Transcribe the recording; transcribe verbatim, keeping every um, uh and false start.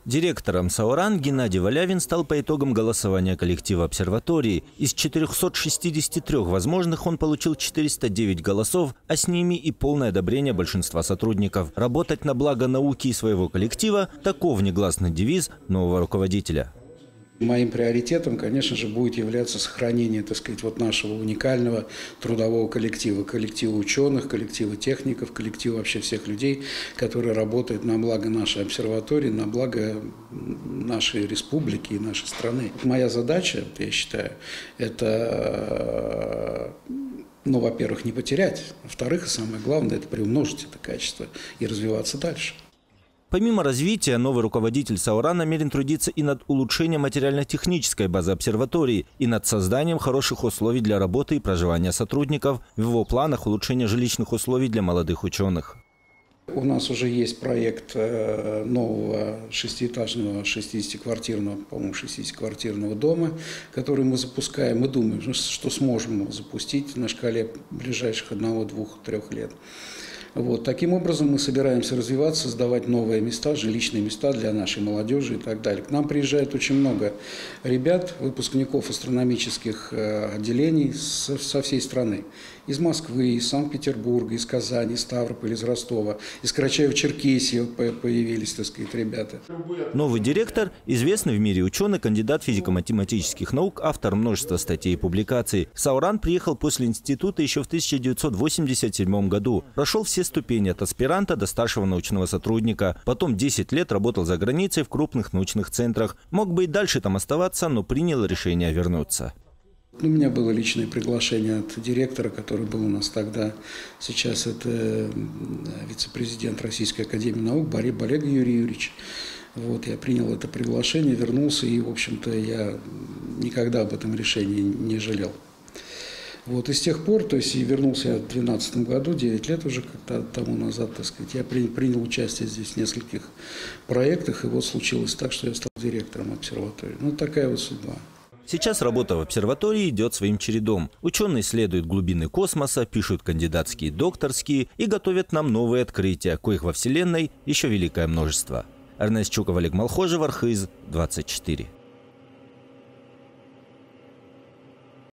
Директором САОРАН Геннадий Валявин стал по итогам голосования коллектива обсерватории. Из четырёхсот шестидесяти трёх возможных он получил четыреста девять голосов, а с ними и полное одобрение большинства сотрудников. Работать на благо науки и своего коллектива – таков негласный девиз нового руководителя. Моим приоритетом, конечно же, будет являться сохранение, так сказать, вот нашего уникального трудового коллектива, коллектива ученых, коллектива техников, коллектива вообще всех людей, которые работают на благо нашей обсерватории, на благо нашей республики и нашей страны. Моя задача, я считаю, это, ну, во-первых, не потерять, во-вторых, и самое главное, это приумножить это качество и развиваться дальше. Помимо развития, новый руководитель САОРАН намерен трудиться и над улучшением материально-технической базы обсерватории, и над созданием хороших условий для работы и проживания сотрудников. В его планах улучшение жилищных условий для молодых ученых. У нас уже есть проект нового шестиэтажного, шестидесятиквартирного, по-моему, шестидесятиквартирного дома, который мы запускаем. Мы думаем, что сможем его запустить на шкале ближайших одного, двух, трех лет. Вот. Таким образом мы собираемся развиваться, создавать новые места, жилищные места для нашей молодежи и так далее. К нам приезжает очень много ребят, выпускников астрономических отделений со всей страны. Из Москвы, из Санкт-Петербурга, из Казани, из Ставрополя, из Ростова, из Карачаево-Черкесии появились, так сказать, ребята. Новый директор – известный в мире ученый, кандидат физико-математических наук, автор множества статей и публикаций. В САОРАН приехал после института еще в тысяча девятьсот восемьдесят седьмом году. Прошел все ступени от аспиранта до старшего научного сотрудника. Потом десять лет работал за границей в крупных научных центрах. Мог бы и дальше там оставаться, но принял решение вернуться. У меня было личное приглашение от директора, который был у нас тогда. Сейчас это вице-президент Российской академии наук Болег Юрий Юрьевич. Вот, я принял это приглашение, вернулся, и, в общем-то, я никогда об этом решении не жалел. Вот, и с тех пор, то есть и вернулся я в две тысячи двенадцатом году, девять лет уже как-то тому назад, так сказать, я при, принял участие здесь в нескольких проектах, и вот случилось так, что я стал директором обсерватории. Ну, такая вот судьба. Сейчас работа в обсерватории идет своим чередом. Ученые исследуют глубины космоса, пишут кандидатские, докторские и готовят нам новые открытия, коих во Вселенной еще великое множество. Эрнест Чуков, Олег Малхожев, Архыз, двадцать четыре.